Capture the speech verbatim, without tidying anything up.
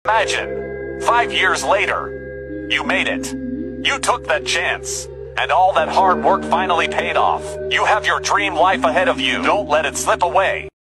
Imagine, five years later, you made it. You took that chance, and all that hard work finally paid off. You have your dream life ahead of you. Don't let it slip away.